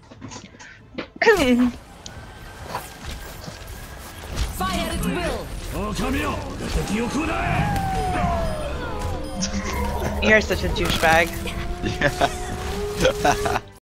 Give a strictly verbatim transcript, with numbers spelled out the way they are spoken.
Fire at will. You're such a douchebag. Yeah.